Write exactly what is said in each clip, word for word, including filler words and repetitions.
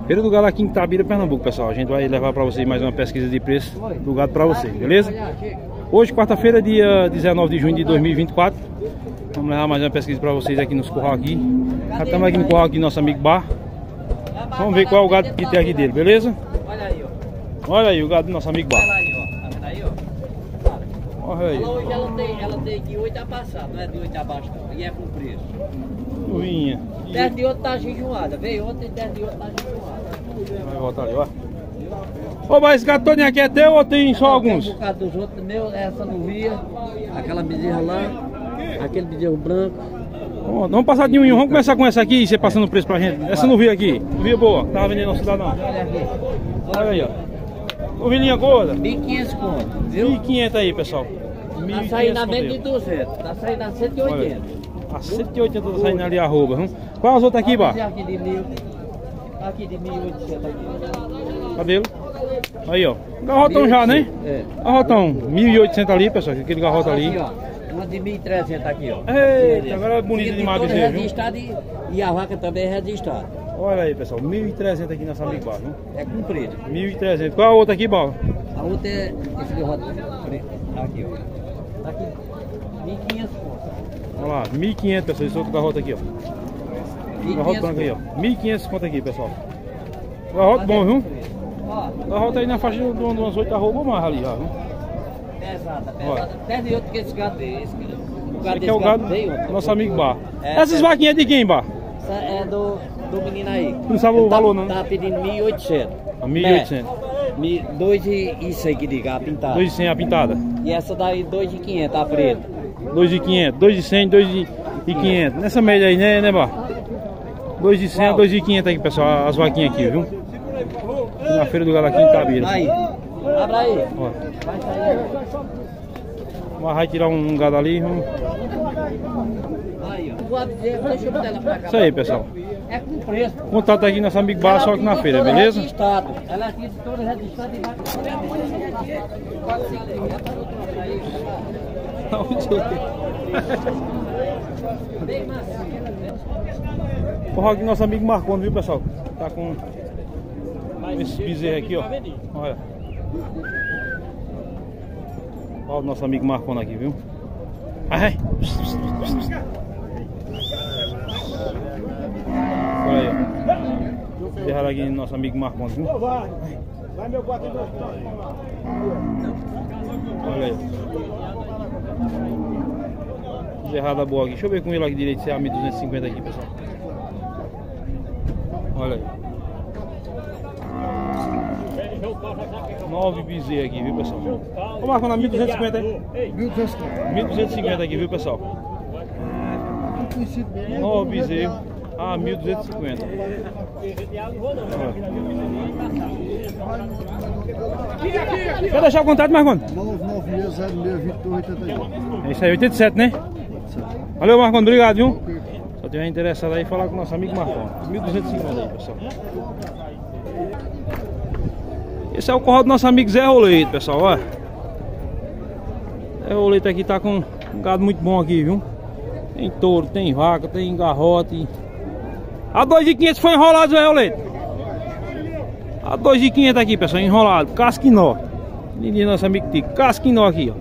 Feira do Gado aqui em Itabira, Pernambuco, pessoal. A gente vai levar para vocês mais uma pesquisa de preço do gado para vocês, beleza? Hoje, quarta-feira, dia dezenove de junho de dois mil e vinte e quatro. Vamos levar mais uma pesquisa para vocês aqui nos curral aqui. Já estamos aqui no curral aqui do nosso amigo Bar. Vamos ver qual é o gado que tem aqui dele, beleza? Olha aí, ó. Olha aí o gado do nosso amigo Bar. Olha aí, ó. Tá vendo aí, ó? Olha aí. Ela hoje ela tem, ela tem de oito a passar, não é de oito a baixo não. E é com preço. Vinha. dez de outro tá jejuada. Veio ontem, dez de outro tá jejuada. Vai voltar ali, ó. Ô, mas esse gato todo aqui é teu ou tem só alguns? Tem um bocado dos outros meus, essa não via. Aquela bezerra lá. Aquele bezerro branco. Bom, vamos passar de um em um. Vamos começar com essa aqui e você passando o preço pra gente. Essa não vi aqui. Não vi boa. Tava vendendo no cidadão. Olha aqui. Olha aí, ó. Ovelhinha gorda. mil e quinhentos conto, viu? mil e quinhentos aí, pessoal. Tá saindo a menos de duzentos. Tá saindo a cento e oitenta. A cento e oitenta tá saindo ali arroba. Hum? Qual as outras aqui, Bar? Aqui de mil. Aqui de mil e oitocentos aqui. Cadê ele? Aí, ó. Garrotão já, né? É. Garrotão. mil e oitocentos ali, pessoal. Aquele garroto ali. Aqui, ó. Uma de mil e trezentos aqui, ó. Eita, agora é bonito demais, bezerro, viu? registrado e, e a vaca também é registrada. Olha aí, pessoal. mil e trezentos aqui nessa amiga Bar, viu? É comprido. mil e trezentos. Qual a outra aqui, Bar? A outra é esse garrote preto. Aqui, ó. Tá aqui. mil e quinhentos conto. Olha lá, mil e quinhentos, pessoal. Esse outro garroto aqui, ó. Garrote branco aí, ó. mil e quinhentos conto aqui, pessoal. Garrote bom, viu? Garrote aí na faixa de umas oito arroba ou mais ali, ó. Pesada, pesada. Até de outro que esse gado veio. Esse, o Esse aqui é o gado do nosso amigo Bar. É, Essas vaquinhas de quem, Bar? Essa é do, do menino aí. Não sabe o Ele valor, tá, não? Tá pedindo mil e oitocentos. A mil e oitocentos. É, dois e isso aí que diga, a pintada. dois e cem a pintada. E essa daí, dois e quinhentos, a preta. dois e quinhentos, dois e cem, dois e quinhentos. Nessa média aí, né, né, Bar? dois e cem a dois e quinhentos aqui, pessoal. As vaquinhas aqui, viu? Na Feira do Gado aqui em Itabira. Aí, abre aí. Ó. Vai sair. Mas vai tirar um gado ali. Vamos... Aí, ó. Vou dizer, deixa eu botar ela pra cá. Isso aí, pessoal. É com preço. Contato aqui nosso amigo Bar, só aqui na feira, beleza? Registrado. Ela aqui toda registrada e vai. Bem macio. Porra, aqui nosso amigo Marconi, viu, pessoal? Tá com esse bezerro aqui, ó. Olha. Olha o nosso amigo Marconi aqui, viu? Ai. Olha aí, ó. Derrar aqui nosso amigo Marconi, viu? Vai meu quatro e dois. Olha aí. Derrada boa aqui. Deixa eu ver com ele aqui direito se é a mil duzentos e cinquenta aqui, pessoal. Olha aí. Nove bezerros aqui, viu, pessoal? Vamos marcar na mil duzentos e cinquenta aí. mil duzentos e cinquenta aqui, viu, pessoal? Nove bezerros a mil duzentos e cinquenta. Quer deixar o contato, Marconi? nove nove seis zero seis, vinte e oito, oitenta e oito. É isso aí, oitenta e sete, né? Valeu, Marconi, obrigado, viu? Só tiver interessado aí, falar com o nosso amigo Marconi. mil duzentos e cinquenta aí, pessoal. Esse é o curral do nosso amigo Zé Roleto, pessoal, ó. Zé Roleto aqui tá com um gado muito bom aqui, viu? Tem touro, tem vaca, tem garrote. A dois e quinhentos foi enrolado, Zé Roleto. A dois e quinhentos aqui, pessoal, enrolado. Casquinó. Lindinho nosso amigo Tico. Casquinó aqui,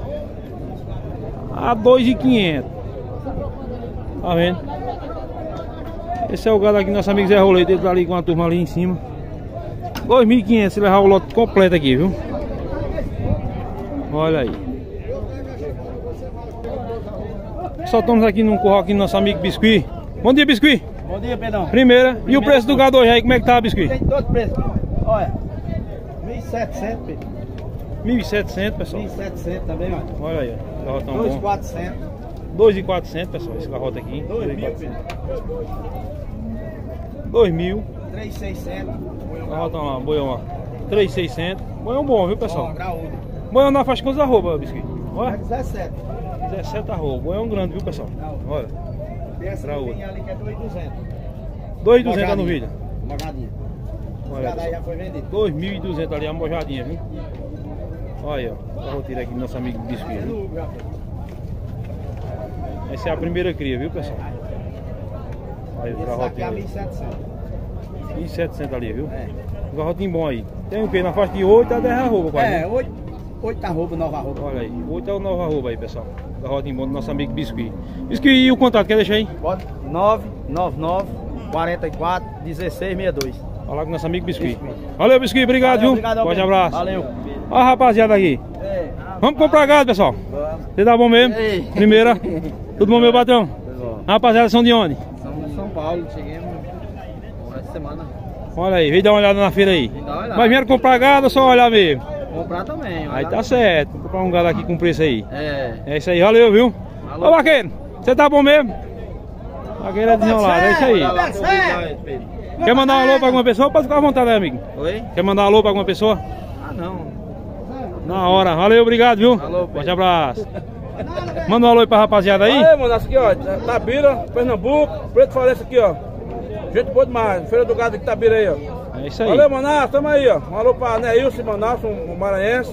ó. A dois e quinhentos. Tá vendo? Esse é o gado aqui, nosso amigo Zé Roleto. Ele tá ali com a turma ali em cima. dois mil e quinhentos, se levar o lote completo aqui, viu? Olha aí. Só estamos aqui num curral aqui do nosso amigo Biscuit. Bom dia, Biscuit. Bom dia, Pedrão. Primeira. E o preço do gado hoje aí, como é que tá, Biscuit? Tem todo preço. Olha, mil e setecentos, Pedro. mil e setecentos, pessoal. mil e setecentos também, olha. Olha aí, ó. Garrotão dois mil e bom. quatrocentos. dois mil e quatrocentos, pessoal, esse garrote aqui. dois mil, Pedro. dois mil. três mil e seiscentos. Garrotão lá, boião lá. três mil e seiscentos. Boião bom, viu, pessoal? Bom, graúdo. Boião na faixa quantos arroba, Biscuit? Olha. dezessete. dezessete arroba. Boião grande, viu, pessoal? Olha. Tem essa Graúdo. linha ali que é dois mil e duzentos. dois mil e duzentos no vídeo. Mojadinha. Olha, Essa daí já foi vendido. dois mil e duzentos ali a mojadinha, viu? Olha aí, ó. A roteira aqui do nosso amigo Biscuit, viu? Essa é a primeira cria, viu, pessoal? Aí o Esse aqui é garrotinho mil e ali. setecentos. mil e setecentos ali, viu? É. Um garrotinho bom aí. Tem o que? Na faixa de oito a dez arroba, quase. É, né? oito, oito arroba, nove arroba. Olha aí, oito é o novo arroba aí, pessoal. Garrotinho bom do nosso amigo Biscuit. Biscuit, e o contato, quer deixar aí? Bota nove nove nove, quatro quatro, um seis seis dois. Falar com o nosso amigo Biscuit. Valeu, Biscuit, obrigado, Valeu, viu? obrigado, Forte Alberto. abraço. Valeu. Ó a rapaziada aqui. É. Vamos comprar gado, pessoal. Vamos. Você tá bom mesmo? Ei. Primeira. Tudo bom, meu patrão? Bom. Rapaziada, são de onde? Estamos em São Paulo, cheguemos essa semana. Olha aí, vem dar uma olhada na feira aí. Vem dar uma olhada. Mas vieram comprar gado ou só olhar mesmo? Comprar também. Aí tá certo. Vou comprar um gado aqui com preço aí. É. É isso aí, valeu, viu? Alô. Ô, vaqueiro, você tá bom mesmo? Vaqueiro é desenrolado, é isso aí. Quer mandar um alô pra alguma pessoa? Pode ficar à vontade, né, amigo? Oi? Quer mandar um alô pra alguma pessoa? Ah, não. Na hora. Valeu, obrigado, viu? Alô, Pedro. Forte abraço. Manda um alô aí pra rapaziada aí. Aí, mano, aqui, ó, Tabira, Pernambuco, Preto Florença aqui, ó. Gente boa demais, Feira do Gado aqui, Tabira aí, ó. É isso aí. Valeu, Manaus, tamo aí, ó. Um alô pra Neilson, Manaus, um maranhense.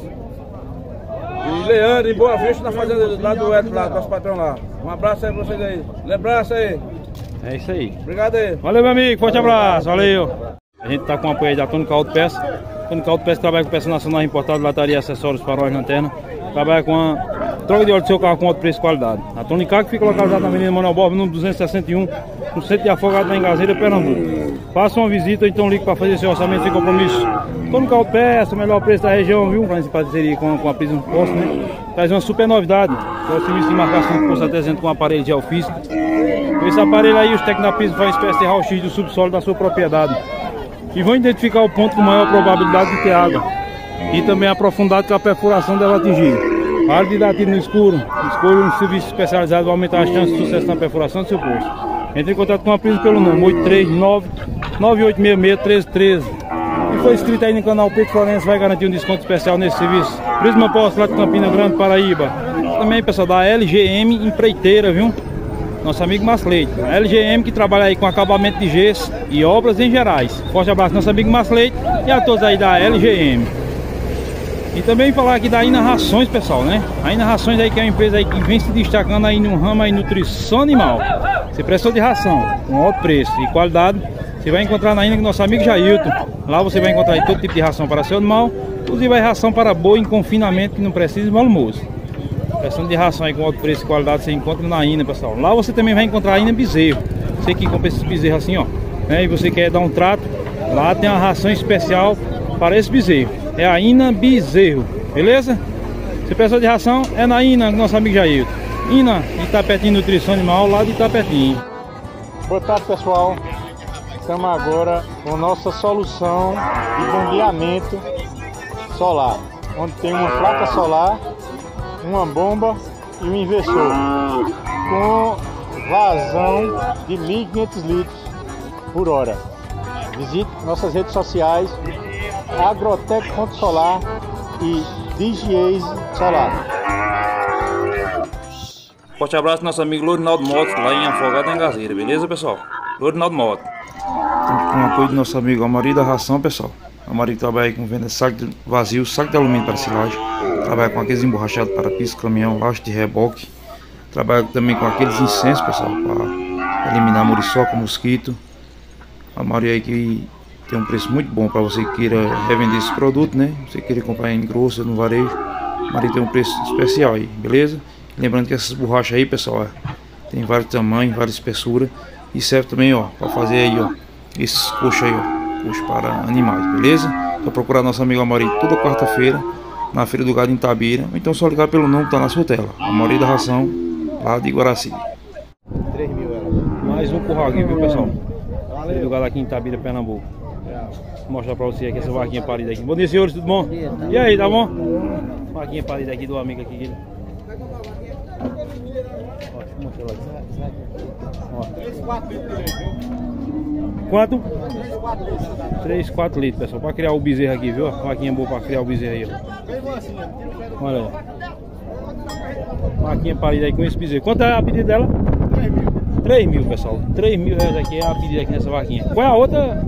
E Leandro, em Boa Vista, na fazenda lá do Eto, lá, nosso patrão lá. Um abraço aí pra vocês aí. Lembrança aí. É isso aí. Obrigado aí. Valeu, meu amigo. Forte abraço. Valeu. A gente tá com o apoio aí da Tônica Autopeça. Tônica Autopeça trabalha com peça nacional importada, lataria, acessórios, faróis, lanterna. Trabalha com a troca de óleo do seu carro com alto preço e qualidade. A Tônica, que fica localizada na Avenida Manuel Borba, número duzentos e sessenta e um, no centro de Afogado, na Engazeira, Pernambuco. Faça uma visita, então ligue para fazer seu orçamento sem compromisso. Tônica Autopeça, o melhor preço da região, viu? Faz parceria com, com a Prisma Posto, né? Traz uma super novidade, que é o serviço de marcação de posto artesano com aparelho de geofísica. Com esse aparelho aí, os técnicos da Prisma fazem uma espécie de raio-x do subsolo da sua propriedade e vão identificar o ponto com maior probabilidade de ter água e também a profundidade que a perfuração deve atingir. Pare de dar tiro no escuro, escolha um serviço especializado para aumentar as chances de sucesso na perfuração do seu poço. Entre em contato com a Prisma pelo número oito três nove, nove oito seis seis, um três um três. Quem for inscrito aí no canal Preto Florença vai garantir um desconto especial nesse serviço. Prisma Posto lá de Campina Grande, Paraíba. Também, pessoal, da L G M Empreiteira, viu? Nosso amigo Masleite. A L G M que trabalha aí com acabamento de gesso e obras em gerais. Forte abraço, nosso amigo Masleite e a todos aí da L G M. E também falar aqui da Ina Rações, pessoal, né? A Ina Rações aí que é uma empresa aí que vem se destacando aí no ramo aí nutrição animal. Você prestou de ração com alto preço e qualidade, você vai encontrar na Ina com nosso amigo Jailton. Lá você vai encontrar aí todo tipo de ração para seu animal, inclusive a ração para boi em confinamento que não precisa de almoço. Questão de ração aí com alto preço e qualidade você encontra na Ina, pessoal. Lá você também vai encontrar a Ina Bezerro. Você que compra esses bezerros assim, ó, né? E você quer dar um trato, lá tem uma ração especial para esse bezerro. É a Ina Bezerro, beleza? Se precisar de ração, é na Ina, nosso amigo Jailton. Ina, Itapetim Nutrição Animal, lá de Itapetim. Boa tarde, pessoal. Estamos agora com nossa solução de bombeamento solar, onde tem uma placa solar, uma bomba e um inversor com vazão de mil e quinhentos litros por hora. Visite nossas redes sociais Agrotec.solar e Digiase Solar. Forte abraço nosso amigo Lourinaldo Motos, lá em Afogado, na Engazeira, beleza, pessoal? Lourinaldo Motos. Com o apoio do nosso amigo Amari da Ração, pessoal. Amari trabalha aí com venda de saco de vazio, saco de alumínio para silagem. Trabalha com aqueles emborrachados para piso, caminhão, laço de reboque. Trabalha também com aqueles incensos, pessoal, para eliminar muriçoca, mosquito. Amari aí que tem um preço muito bom para você que queira revender esse produto, né? Você queira comprar em grosso, no varejo. Amari tem um preço especial aí, beleza? Lembrando que essas borrachas aí, pessoal, ó, tem vários tamanhos, várias espessuras. E serve também, ó, para fazer aí, ó, esses coxos aí, ó, coxos para animais, beleza? Então procurar nosso amigo Amari toda quarta-feira na Feira do Gado em Tabira. Ou então só ligar pelo número que tá na sua tela. Amari da Ração, lá de Guaraci. três mil ela. Mais um curral aqui, viu, pessoal? Valeu. Feira do Gado aqui em Tabira, Pernambuco. Vou mostrar pra você aqui essa vaquinha parida aqui. Bom dia, senhores, tudo bom? E aí, tá bom? Vaquinha parida aqui do amigo aqui. Ó, deixa eu mostrar lá. Ó. Quanto? três, quatro litros, pessoal. Pra criar o bezerro aqui, viu? Vaquinha boa pra criar o bezerro aí, ó. Olha aí. Vaquinha parida aí com esse bezerro. Quanto é a pedida dela? três mil. três mil, pessoal. três mil reais aqui é a pedida aqui nessa vaquinha. Qual é a outra?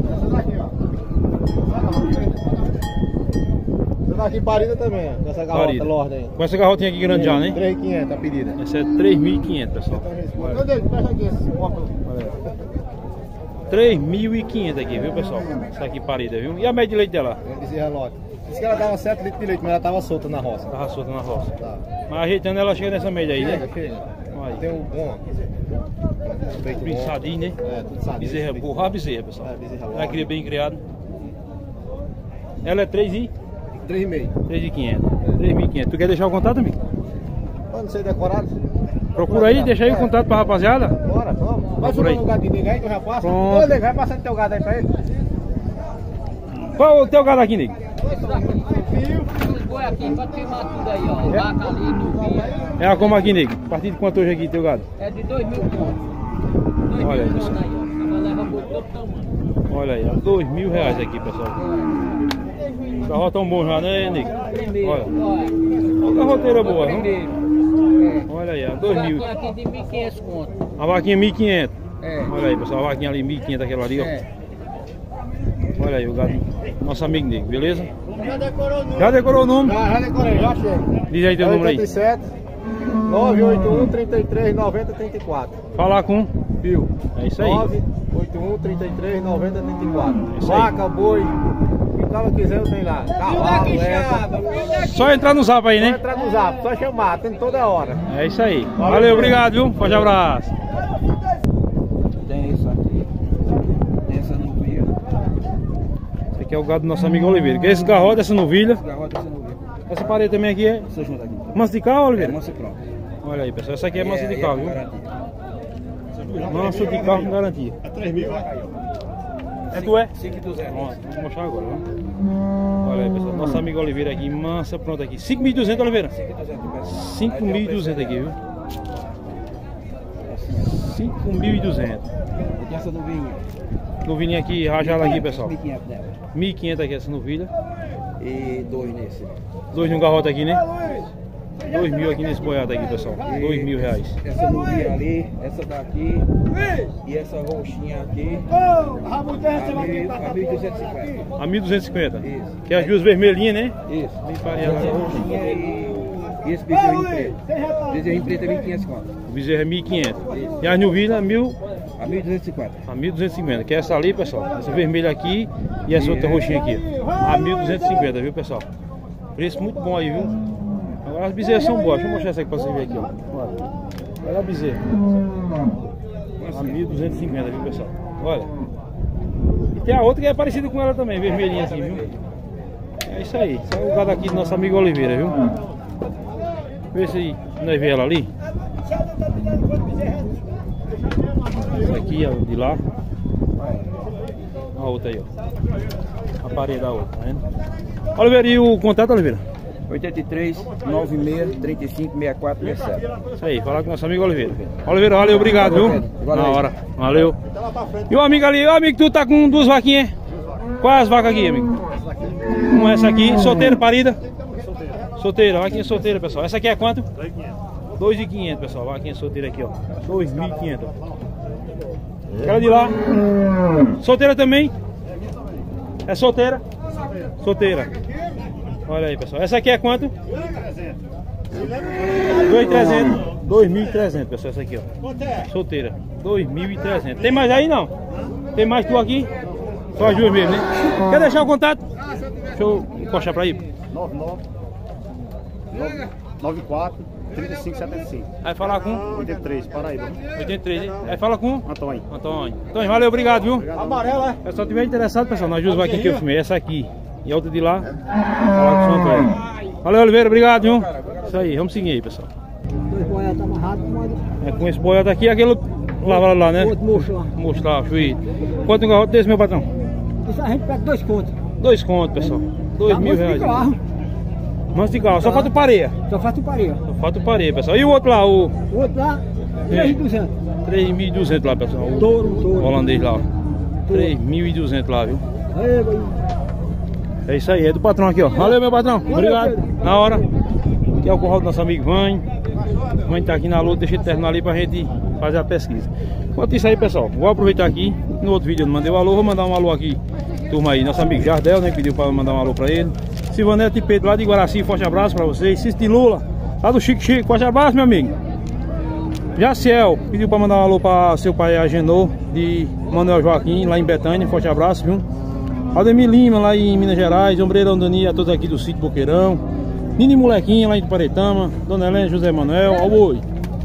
Essa daqui parida também, ó. Essa garrota Parida. lorda aí. Com essa garrotinha aqui grande já, né? três mil e quinhentos a pedida. Essa é três mil e quinhentos, pessoal. Cadê? Presta aqui esse copo. Olha aí. três mil e quinhentos aqui, viu, pessoal? Essa aqui parida, viu? E a média de leite dela? É bezerra lote. Disse que ela dava sete litros de leite, mas ela tava solta na roça. Tava solta na roça. Tá. Mas ajeitando ela chega nessa média aí, né? Chega, chega. Aí. Tem um bom. Peito Bem bom. sadinho, né? É, tudo sadinho. Bezerra boa, bezerra, pessoal. É, bezerra Ela lote. cria bem criada. Ela é três e três e meio. três e quinhentos. três mil e quinhentos. Tu quer deixar o contato, amigo? Pode ser decorado. Procura aí, deixa aí o contato pra rapaziada. Bora, vamos. Vai Por aí. subir no gado de ninguém que eu já passo. Pronto. Ô, nego, vai passando teu gado aí pra ele. Qual é o teu gado aqui, nego? Boi aqui, pode filmar tudo aí, ó. Vaca ali, novinha. É a como aqui, nego? A partir de quanto hoje aqui, teu gado? É de dois mil contos. dois Olha aí, mil pessoal. contos aí, ó. Ela leva boi todo tamanho. Olha aí, dois mil reais aqui, pessoal. O carro tão bom já, né, nego? Primeiro, Olha. olha. Olha a roteira boa, viu? Primeiro. Olha aí, ó, dois mil. Vaquinha aqui de mil e quinhentos contos. A vaquinha mil e quinhentos. É. Olha aí, pessoal, a vaquinha ali mil e quinhentos, aquela ali, ó. É. Olha aí o gado. Nosso amigo nego, beleza? Já decorou o número. Já decorou o número? Já, já decorei, já chega. Diz aí teu número aí. oitenta e sete, nove oito um, trinta e três, noventa, trinta e quatro. Falar com. Viu? É isso aí. nove oito um, trinta e três, noventa, trinta e quatro. Isso aí. Vaca, boi, o que o cara quiser eu tenho lá. Cavalo, essa. Só entrar no zap aí, Só né? entrar no zap, só chamar, tem toda hora. É isso aí. Valeu, obrigado, viu? Forte abraço. Tem isso aqui. Tem essa novilha. Esse aqui é o gado do nosso amigo Oliveira. Que é esse garrote, essa novilha. Garrota essa novilha. Essa parede também aqui é Você junta aqui. manso de cal, Oliveira? Manso e pronto. Olha aí, pessoal. Essa aqui é manso de E cal, é viu? garantia. Manso de cal com garantia. É três mil, É tu é? cinco mil e duzentos. Pronto, vou mostrar agora, viu? Olha aí, pessoal. Nosso amigo Oliveira aqui, mansa, pronto aqui. cinco mil e duzentos, Oliveira. cinco mil e duzentos aqui, viu? cinco mil e duzentos. Eu tenho essa novinha. Novilhinha aqui, rajada aqui, pessoal. mil e quinhentos dela. mil e quinhentos aqui essa novilha. E dois nesse. Dois no garrote aqui, né? dois mil aqui nesse boiado aqui, pessoal. dois mil reais. Essa novinha ali, essa daqui e essa roxinha aqui. A mil duzentos e cinquenta. A mil duzentos e cinquenta. Isso. Que é as duas vermelhinhas, né? Isso. Bem Essa pareadas. roxinha e, e esse bezerrinho preto. Bezerrinho preto é mil e quinhentos conto. O bezerro é mil e quinhentos. E as novilhas, mil A mil duzentos e cinquenta. a mil duzentos e cinquenta. Que é essa ali, pessoal. Essa vermelha aqui e essa outra roxinha aqui. A mil duzentos e cinquenta, viu, pessoal? Preço muito bom aí, viu? Agora as bezerras são boas. Deixa eu mostrar essa aqui pra vocês verem aqui, ó. Olha. Olha a bezerra. A mil duzentos e cinquenta, viu, pessoal? Olha. E tem a outra que é parecida com ela também, vermelhinha assim, viu? É isso aí. Esse é o gado aqui do nosso amigo Oliveira, viu? Vê se nós vemos ela ali. Essa aqui, ó, de lá. A outra aí, ó. A parede da outra, tá vendo? Oliveira, e o contato, Oliveira? oitenta e três, noventa e seis, trinta e cinco, sessenta e quatro, sessenta e sete. Isso aí, falar com nosso amigo Oliveira. Oliveira, valeu, obrigado, viu? Valeu. Na hora, valeu. E o amigo ali, o amigo, tu tá com duas vaquinhas? Quais as vacas aqui, amigo? Uma essa aqui, solteira, parida? Solteira, vaquinha solteira, pessoal. Essa aqui é quanto? dois mil e quinhentos, pessoal. Vaquinha solteira aqui, ó. dois mil e quinhentos. Aquela de lá. Solteira também? É solteira? Solteira. Olha aí, pessoal. Essa aqui é quanto? dois mil e trezentos. dois mil e trezentos, pessoal. Essa aqui, ó. Solteira. dois mil e trezentos. Tem mais aí, não? Tem mais tu aqui? Só as duas mesmo, né? Quer deixar o contato? Deixa eu encostar pra aí. nove nove nove quatro, trinta e cinco, setenta e cinco. Aí falar com oitenta e três, Paraíba. oitenta e três, hein? Aí fala com Antônio. Antônio. Antônio, valeu, obrigado, viu? Amarela, é? Pessoal, tiver interessado, pessoal, nós duas vaquinhas que eu filmei. Essa aqui e a outra de lá. Falar com o São Antônio. Valeu, Oliveira, obrigado, viu? Isso aí, vamos seguir aí, pessoal. Dois boiados amarrados, É com esse boiado aqui e aquele lavado lá, né? outro mocho lá. Mostrar lá, chuí. Quanto um garrote desse, meu patrão? Isso a gente pega dois contos. Dois contos, pessoal. Dois Tá mil manso de reais. carro. Manso de carro, só falta o pareia. Só faz tu pareia. Só falta o pareia, pessoal. E o outro lá, o O outro lá, três mil e duzentos. três mil e duzentos lá, pessoal. O Touro, touro. holandês lá, ó. três mil e duzentos lá, viu? Aí, aí. É isso aí, é do patrão aqui, ó. Valeu, meu patrão. Obrigado. Na hora. Aqui é o curral do nosso amigo Vânio. O Vânio tá aqui na luta, deixa ele terminar ali pra gente fazer a pesquisa. Enquanto isso aí, pessoal, vou aproveitar aqui. No outro vídeo eu não mandei um alô, vou mandar um alô aqui. Turma aí, nosso amigo Jardel, né? Pediu pra mandar um alô pra ele. Silvanete Pedro lá de Guaraci, forte abraço pra vocês. Cisti Lula, lá do Chique Chique, forte abraço, meu amigo. Jaciel, pediu pra mandar um alô pra seu pai Agenor, de Manuel Joaquim, lá em Betânia, forte abraço, viu? Aldemir Lima, lá em Minas Gerais, Ombreirão Dani, a todos aqui do sítio Boqueirão. Nini Molequinha, lá em Paretama, Dona Helena, José Manuel, ao boi.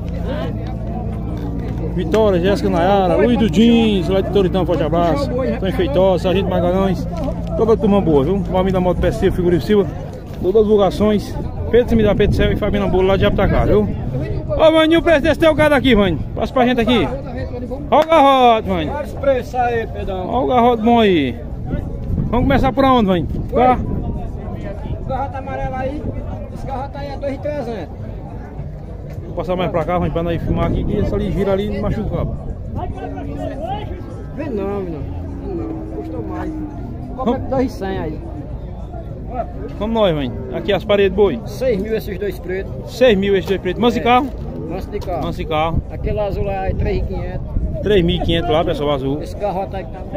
Vitória, Jéssica Nayara, Luiz do Jeans, lá de Toritão, forte abraço. Tony Feitosa, Sargento Magalhães, toda a turma boa, viu? Valmir da Moto P S C, Figurífico Silva, todas as divulgações, Pedro Semida Pedro Céu e Fabina Bolo, lá de Japtacá, viu? Ô, Vaninho, o preço desse teu gado aqui, Vaninho. Passa pra gente aqui. Olha o garrote, Vaninho. Olha os preços aí, Pedrão. Olha o garrote bom aí. Vamos começar por onde, Vaninho? Tá? O garrote amarelo aí, esse garrote aí é dois mil e trezentos. Vou passar mais pra cá, Vaninho, pra nós filmar aqui, que essa ali gira ali e machuca o cabo. Vem não, não. Não, custou mais. Vou comprar dois mil e cem aí. Vamos nós, Vaninho. Aqui as paredes boi. seis mil esses dois pretos. seis mil esses dois pretos. Manso de carro? Manso de carro. Manso de carro. Aquele azul lá é três mil e quinhentos. três mil e quinhentos lá, pessoal, azul. Esse garrote aí que tá.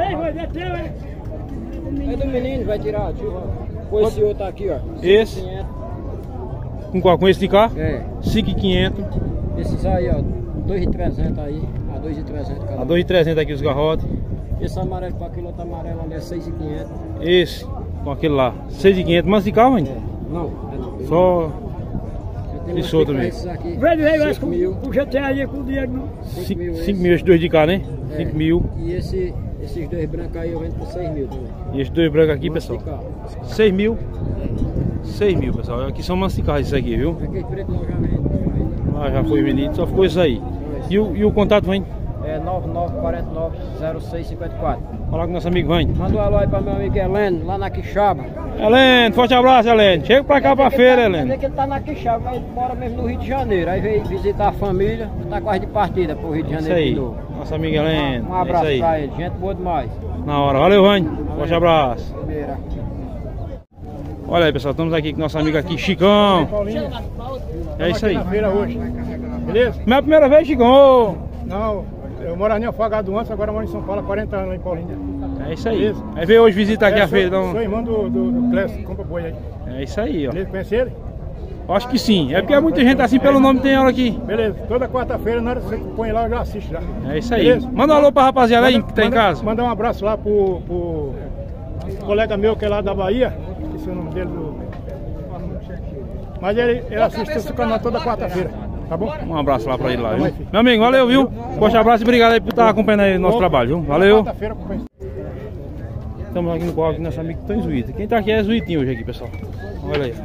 É do menino, vai tirar, tio. Põe esse outro aqui, ó. Esse? Com qual? Com esse de cá? É. cinco mil e quinhentos. Esses aí, ó. dois mil e trezentos aí. A dois mil e trezentos cada. A dois mil e trezentos aqui os garrotes. Esse amarelo com aquele outro amarelo ali é seis mil e quinhentos. Esse, com aquele lá. seis mil e quinhentos. Manso de carro, Vaninho? É. Não, é não. Só Tem e solto mesmo. esses aqui. Velho, velho, cinco mil. o G T A ali com o dinheiro não. cinco mil mil esses dois de cá, né? É. cinco mil. E esse, esses dois brancos aí eu vendo por seis mil também. E esses dois brancos aqui, Manso pessoal. de carro. seis mil. seis mil, pessoal. Aqui são manso de carro esses aqui, viu? Aquele preto lá já vende. Lá já foi vendido, só ficou isso aí. E o, e o contato, Vaninho? É nove nove quatro nove zero seis cinco quatro. Fala com nosso amigo Vaninho. Manda um alô aí pra meu amigo Heleno, lá na Quixaba. Helene, forte abraço, Helene. Chega pra cá pra feira, Helene. Que ele tá na Quixaba, mas ele mora mesmo no Rio de Janeiro. Aí veio visitar a família, tá quase de partida pro Rio de Isso Janeiro aí. de novo. Nosso amigo Helene. Um abraço é isso pra aí. ele, gente boa demais. Na hora. Valeu, Vaninho. Forte abraço. Primeira. Olha aí, pessoal. Estamos aqui com nosso amigo aqui, Chicão. É isso aí. Na feira hoje. Beleza? Minha primeira vez, Chicão. Não, eu morava em Afogado antes, agora moro em São Paulo há quarenta anos lá em Paulínia. É isso aí. Beleza. Aí veio hoje visitar aqui É, a feira. sou, Então... sou irmão do, do, do Clécio, compra boi aí. É isso aí, ó. Beleza? Conhece ele? Acho que sim. É porque muita gente assim pelo nome tem ela aqui. Beleza. Toda quarta-feira, na hora que você põe lá, eu já assisto já. É isso aí. Beleza? Manda um alô pra rapaziada aí que tá em manda- casa. Mandar um abraço lá pro, pro colega meu que é lá da Bahia. Esqueci o nome dele. Do... Mas ele, ele assiste esse canal toda quarta-feira. Tá bom? Um abraço lá pra ele lá, viu? Meu amigo, valeu, viu? Forte abraço e obrigado aí por estar acompanhando aí o nosso trabalho, viu? Valeu. Quarta-feira, acompanha. Estamos aqui no palco com nosso amigo que tá em Zuíta. Quem tá aqui é Zuitinho hoje aqui, pessoal. Olha aí.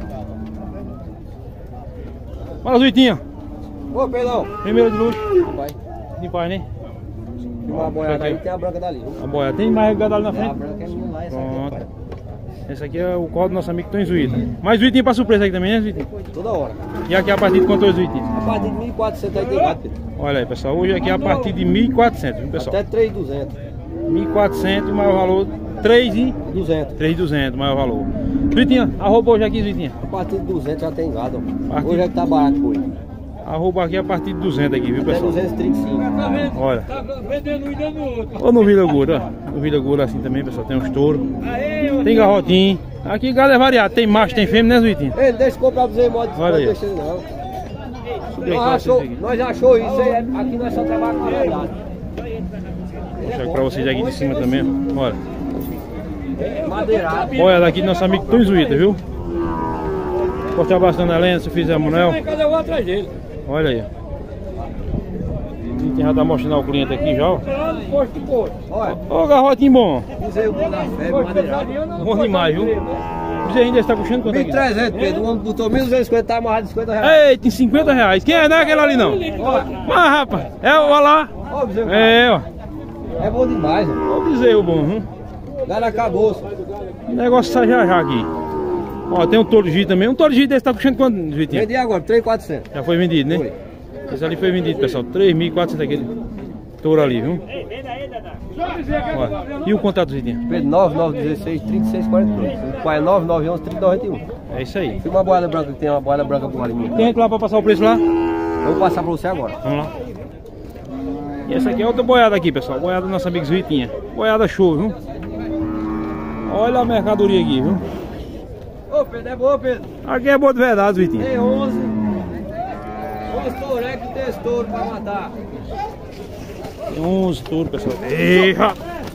Bora, Zuitinha. Ô, Pedrão. Primeiro de luxo. Vai. De paz, né? Tem uma boiada aí, tem a branca dali. viu? A boia. Tem mais gado ali na A frente? branca é minha lá, essa aqui é Pronto. pai. Esse aqui é o colo do nosso amigo que tá em Zuíta. Mais Zuitinho pra surpresa aqui também, né, Zuitinho? Toda hora. E aqui é a partir de quanto é o Zuitinho? A partir de mil e quatrocentos aí tem gato, Pedro. Olha aí, pessoal. Hoje aqui é a partir de mil e quatrocentos, viu, pessoal? Até três mil e duzentos. mil e quatrocentos, maior valor três e duzentos. três mil e duzentos, maior valor. Zuitinha, arroba hoje aqui, Zuitinha. A partir de duzentos já tem gado. ó. Partir- Hoje é que tá barato, boi. Arroba aqui a partir de duzentos aqui, viu, Até pessoal? duzentos e trinta e cinco. Olha. Tá vendendo um e dando outro. Ou no Vila Gura, ó. No Vila Gura assim também, pessoal. Tem uns touros. Tem garrotinho. Aqui gado é variado. Tem macho, tem fêmea, né, Zuitinho? Ei, deixa eu comprar pra você, modo Olha aí. deixa ele não. Deixa eu Nós pra achou, vocês aqui. nós achou isso aí, aqui nós só trabalhamos com a verdade. Vou mostrar pra vocês aqui de cima também, ó. Olha. Madeirado. Olha daqui nosso amigo Tom Zuíta, viu? Forte abraço, Dona Helena, se fizer Manuel. Cadê o atrás dele? Olha aí, ó. Zuitinho já tá mostrando o cliente aqui já, ó. Posto de posto. Olha, Ô, garrotinho bom. usei o bom da febre, madeirado. Bom demais, viu? Você ainda está puxando quanto mil e aqui? trezentos, Pedro. O homem botou mil duzentos e cinquenta, tá amarrado de cinquenta reais. Ei, tem cinquenta reais. Quem é? Não é aquele ali não. Mas, rapaz, é o olha lá. Ó, bezerro. É, ó. É bom demais, ó. Ó o bezerro bom, viu? Dá na cabeça. O negócio sai já já aqui. Ó, tem um touro de também. Um touro de desse tá puxando quanto, Vitinho? Vendi agora, três mil e quatrocentos. Já foi vendido, né? Foi. Esse ali foi vendido, pessoal. três mil e quatrocentos aquele touro ali, viu? Olha. E o contato, Vitinho? Pedro, nove nove um seis, trinta e seis, quarenta e dois. O pai é nove nove um um, trinta, noventa e um. É isso aí. Tem uma boiada branca que tem uma boiada branca por ali. Tem gente lá pra passar o preço lá? Eu vou passar pra você agora. Vamos lá. E essa aqui é outra boiada aqui, pessoal. Boiada do nosso amigo Vitinha. Boiada show, viu? Olha a mercadoria aqui, viu? Ô, Pedro, é boa, Pedro. Aqui é boa de verdade, Vitinho. Tem onze. onze tourex e tem esse touro pra matar. Tem onze touros, pessoal. Eita!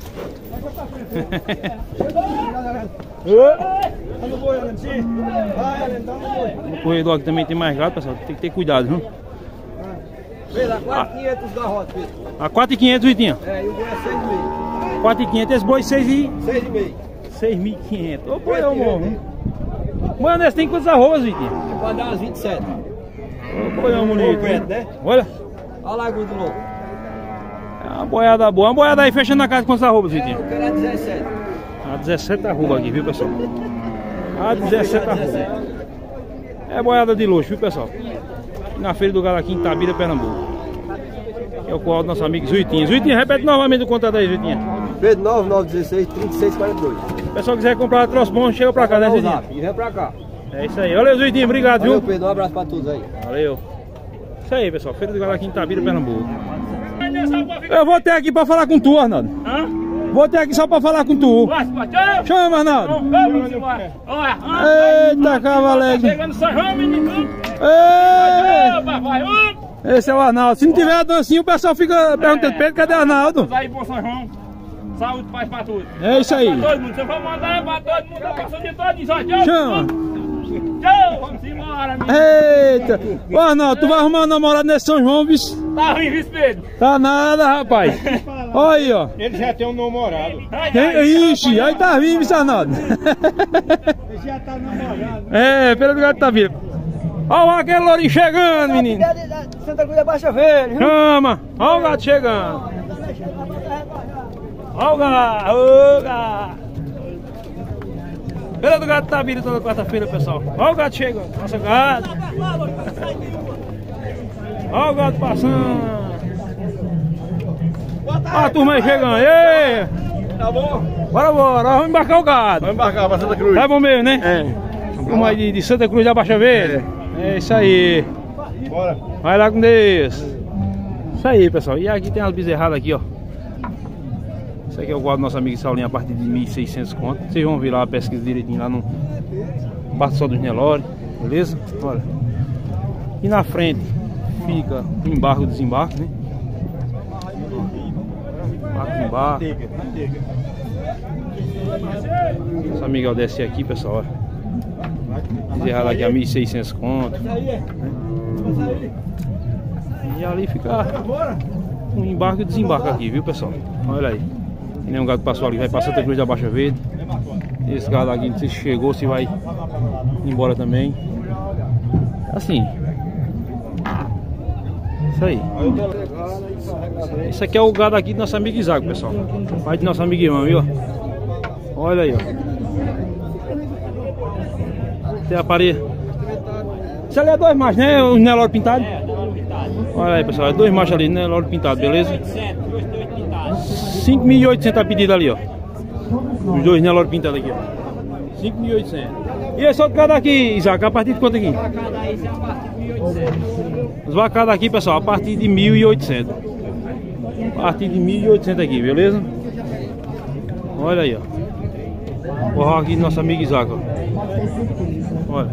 No corredor aqui também tem mais gado, pessoal. Tem que ter cuidado, viu? Pedro, a quatro mil e quinhentos os garrotes, Pedro. A quatro mil e quinhentos, Vitinho. É, e o boi é seis mil. quatro mil e quinhentos, esse boi seis mil. seis mil. seis mil e quinhentos. Ô, boi é o bom, viu? Boi nesse tem quantos arroz, Vitinho? Pode dar umas vinte e sete. Ô, boi é um bonito. Preto, né? Olha. Olha a lagoa do louco. É uma boiada boa. Uma boiada aí fechando a casa com quantos arrobas, Vitinho? Eu quero é dezessete. A dezessete arroba aqui, viu, pessoal? A dezessete arroba. É boiada de luxo, viu, pessoal? Na feira do gado aqui em Itabira, Pernambuco. É o qual do nosso amigo Zuitinho. Zuitinho, repete novamente o contato aí, Zuitinho. Pedro, nove nove um seis, trinta e seis, quarenta e dois. Se o pessoal quiser comprar troço bom, chega pra cá, né, Zuitinho? E vem pra cá. É isso aí. Valeu, Zuitinho. Obrigado, Valeu, viu? Pedro. Um abraço pra todos aí. Valeu. Isso aí, pessoal. Feira do gado aqui em Itabira, Pernambuco. Eu vou ter aqui pra falar com tu, Arnaldo. Hã? Vou ter aqui só pra falar com tu. Chama, Arnaldo. Vamos embora. Olha, Eita, cavaleiro. chegando São João, menino. Ei, Ô, papai, ô. esse é o Arnaldo. Se não tiver a dancinha, o pessoal fica perguntando, Pedro, cadê o Arnaldo? Aí, bom São João. Saúde, paz pra todos. É isso aí. Pra todo mundo. Se eu for mandar pra todo mundo, eu passo o dia todo. Só tchau. Chama. Tchau. Vamos embora, menino. Eita. Ô, Arnaldo, tu vai arrumar um namorado nesse São João, bicho? Tá ruim, viu, Pedro? Tá nada, rapaz. Olha aí, ó. Ele já tem um namorado. Tem, ixi, aí tá vivo, bicho, Arnaldo. Ele já tá namorado. É, pelo lugar que tá vivo. Olha aquele lourinho chegando, menino. Santa Cruz da Baixa Velha. Chama. Olha o gato chegando. Olha o gato, ô gato. Feira do Gado Itabira toda quarta-feira, pessoal. Olha o gato chegando. Nossa, gato. Olha o gato passando. Olha a turma aí chegando. Ei! Tá bom? Bora, bora. Vamos embarcar o gado. Vamos embarcar pra Santa Cruz. Tá bom mesmo, né? É. Turma aí de, de Santa Cruz da Baixa Velha. É isso aí. Bora. Vai lá com Deus. Isso aí, pessoal. E aqui tem umas bezerradas aqui, ó. Isso aqui é o gado do nosso amigo Saulinho a partir de mil e seiscentos conto. Vocês vão vir lá a pesquisa direitinho lá no Parque Sol dos Nelore, beleza? Olha. E na frente fica o embarque e o desembarque, né? Embarque e embarque. Nosso amigo desce aqui, pessoal. Bezerrada aqui a mil e seiscentos conto. Né? E ali fica um embarque e desembarque aqui, viu, pessoal? Olha aí. Tem nenhum gado que passou ali, vai pra Santa Cruz da Baixa Verde. Esse gado aqui, não sei se chegou, se vai embora também. Assim. Isso aí. Esse aqui é o gado aqui do nosso amigo Isago, pessoal. Pai do nosso amigo Irmão, viu? Olha aí, ó. Tem a parede. Isso ali é dois machos, né? Os Nelore pintados. Olha aí, pessoal. É dois machos ali, Nelore pintado, beleza? cinco mil e oitocentos a pedida ali, ó. Os dois Nelore pintados aqui, ó. cinco mil e oitocentos. E esse outro gado aqui, Isaac, a partir de quanto aqui? Os vacados aqui, pessoal, a partir de mil e oitocentos. A partir de mil e oitocentos aqui, beleza? Olha aí, ó. O rock aqui do nosso amigo Isaac, ó. Olha.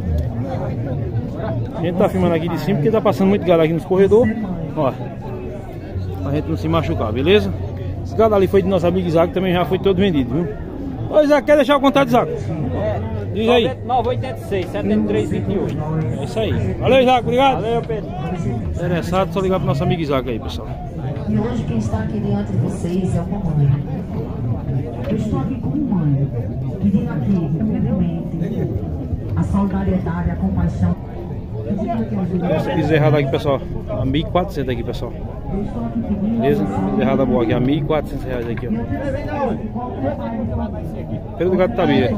A gente tá filmando aqui de cima porque tá passando muito gado aqui nos corredores. Ó. Pra gente não se machucar, beleza? Esse gado ali foi de nosso amigo Isaac, também já foi todo vendido, viu? Ô Isaac, quer deixar o contato, Isaac? Diz aí. nove oito seis, sete três dois oito. É isso aí. Valeu, Isaac, obrigado. Valeu, Pedro. Interessado, só ligar pro nosso amigo Isaac aí, pessoal. E hoje quem está aqui diante de vocês é uma mãe. Eu estou aqui como mãe, pedindo aqui, humildemente, a solidariedade, a compaixão. Essa bezerrada aqui, pessoal, a mil e quatrocentos aqui, pessoal. Beleza? Bezerrada boa aqui, a mil e quatrocentos reais aqui, ó. Feira do Gado Itabira.